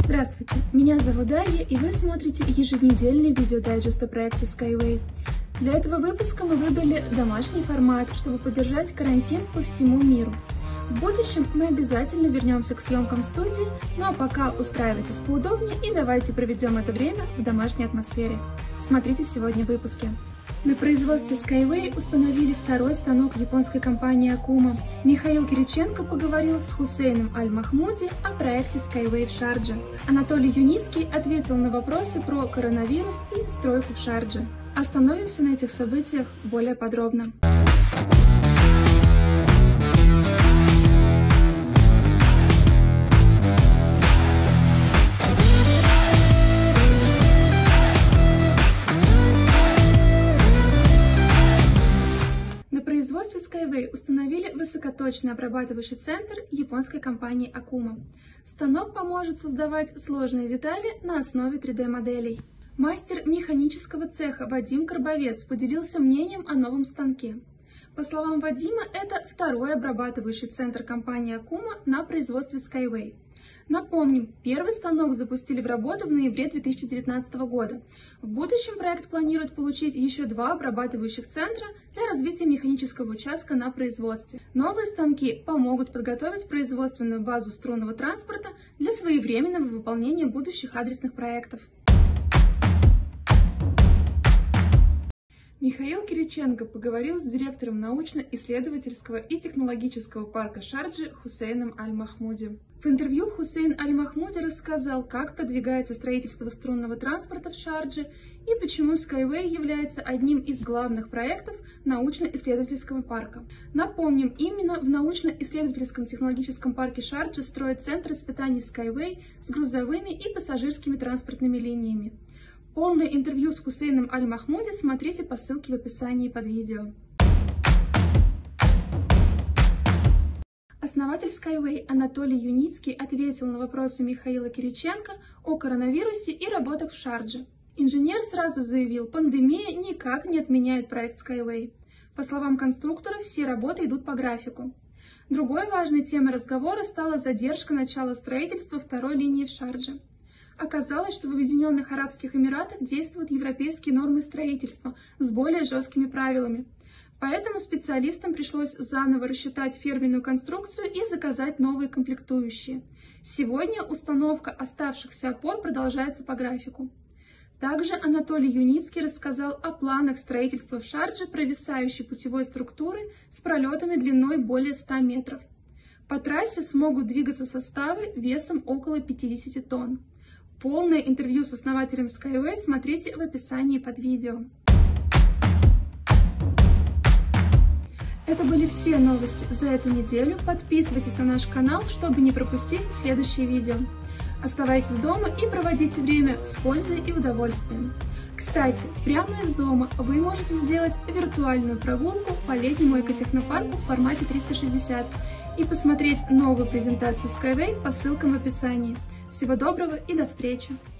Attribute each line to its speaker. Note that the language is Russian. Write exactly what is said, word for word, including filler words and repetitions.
Speaker 1: Здравствуйте, меня зовут Дарья, и вы смотрите еженедельный видеодайджест о проекте Skyway. Для этого выпуска мы выбрали домашний формат, чтобы поддержать карантин по всему миру. В будущем мы обязательно вернемся к съемкам в студии, ну а пока устраивайтесь поудобнее и давайте проведем это время в домашней атмосфере. Смотрите сегодня в выпуске. На производстве Skyway установили второй станок японской компании Акума. Михаил Кириченко поговорил с Хусейном Аль-Махмуди о проекте Skyway в Шардже. Анатолий Юницкий ответил на вопросы про коронавирус и стройку в Шардже. Остановимся на этих событиях более подробно. На производстве Skyway установили высокоточный обрабатывающий центр японской компании Акума. Станок поможет создавать сложные детали на основе три дэ моделей. Мастер механического цеха Вадим Горбовец поделился мнением о новом станке. По словам Вадима, это второй обрабатывающий центр компании Акума на производстве Skyway. Напомним, первый станок запустили в работу в ноябре две тысячи девятнадцатого года. В будущем проект планирует получить еще два обрабатывающих центра для развития механического участка на производстве. Новые станки помогут подготовить производственную базу струнного транспорта для своевременного выполнения будущих адресных проектов. Михаил Кириченко поговорил с директором научно-исследовательского и технологического парка Шарджи Хусейном Аль-Махмуди. В интервью Хусейн Аль-Махмуди рассказал, как продвигается строительство струнного транспорта в Шардже и почему Skyway является одним из главных проектов научно-исследовательского парка. Напомним, именно в научно-исследовательском технологическом парке Шарджи строят центр испытаний Skyway с грузовыми и пассажирскими транспортными линиями. Полное интервью с Хусейном Аль-Махмуди смотрите по ссылке в описании под видео. Основатель Skyway Анатолий Юницкий ответил на вопросы Михаила Кириченко о коронавирусе и работах в Шардже. Инженер сразу заявил, пандемия никак не отменяет проект Skyway. По словам конструктора, все работы идут по графику. Другой важной темой разговора стала задержка начала строительства второй линии в Шардже. Оказалось, что в Объединенных Арабских Эмиратах действуют европейские нормы строительства с более жесткими правилами. Поэтому специалистам пришлось заново рассчитать ферменную конструкцию и заказать новые комплектующие. Сегодня установка оставшихся опор продолжается по графику. Также Анатолий Юницкий рассказал о планах строительства в Шардже провисающей путевой структуры с пролетами длиной более ста метров. По трассе смогут двигаться составы весом около пятидесяти тонн. Полное интервью с основателем Skyway смотрите в описании под видео. Это были все новости за эту неделю. Подписывайтесь на наш канал, чтобы не пропустить следующие видео. Оставайтесь дома и проводите время с пользой и удовольствием. Кстати, прямо из дома вы можете сделать виртуальную прогулку по летнему экотехнопарку в формате триста шестьдесят и посмотреть новую презентацию Skyway по ссылкам в описании. Всего доброго и до встречи!